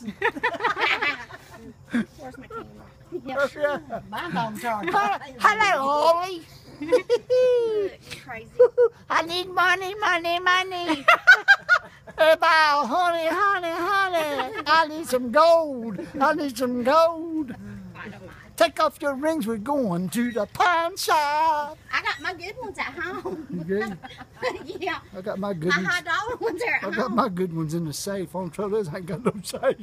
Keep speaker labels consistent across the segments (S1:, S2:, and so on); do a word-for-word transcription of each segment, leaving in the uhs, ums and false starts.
S1: Where's my camera? Yep.
S2: Mine's on charge.
S3: Hello, Ollie.
S1: You're crazy.
S3: I need money, money, money. About honey, honey, honey. I need some gold. I need some gold.
S1: I don't mind.
S3: Take off your rings. We're going to the pawn shop.
S1: I got my good ones at home.
S3: You good?
S1: Yeah.
S3: I got my good
S1: My
S3: ones.
S1: high dollar ones are at
S3: I
S1: home.
S3: got my good ones in the safe. On trouble is I ain't got no safe.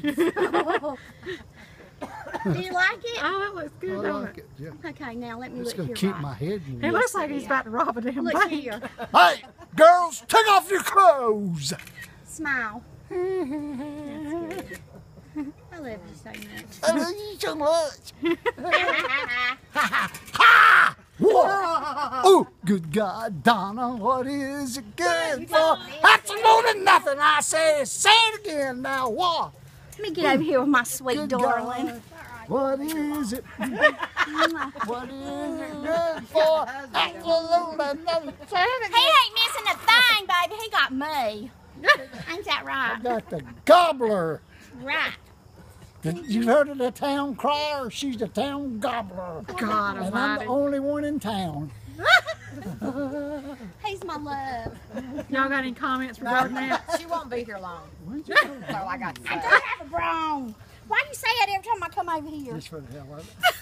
S1: Do you like it?
S2: Oh, that looks
S3: I
S2: good, don't
S3: like
S2: it?
S3: it. Yeah.
S1: Okay, now let me
S3: It's
S1: look
S3: gonna
S1: here.
S3: keep
S1: right.
S3: my head
S2: It
S3: warm.
S2: looks like he's about to rob a damn
S1: Look
S2: bank.
S1: here.
S3: Hey, girls, take off your clothes.
S1: Smile. That's good. I love you so much.
S3: I love you so much.
S1: Ha
S3: Ha! Whoa! Oh, good God, Donna, what is it good for? Absolutely nothing. I say, say it again now. What?
S1: Let me get over here with my sweet
S3: Good
S1: darling.
S3: God, what is it? What is it good for? Absolutely nothing. Say it
S1: He
S3: again.
S1: ain't missing a thing, baby. He got me. Ain't that
S3: I
S1: right?
S3: got the gobbler.
S1: Right.
S3: You heard of the town crier? She's the town gobbler.
S2: God
S3: And I'm
S2: almighty.
S3: the only one in town.
S1: He's my love.
S2: Y'all got any comments regarding that?
S4: She won't be here long.
S3: When's you
S4: So I got to
S1: I
S4: say.
S1: do have a brown. Why do you say that every time I come over here?
S3: Just for the hell of it.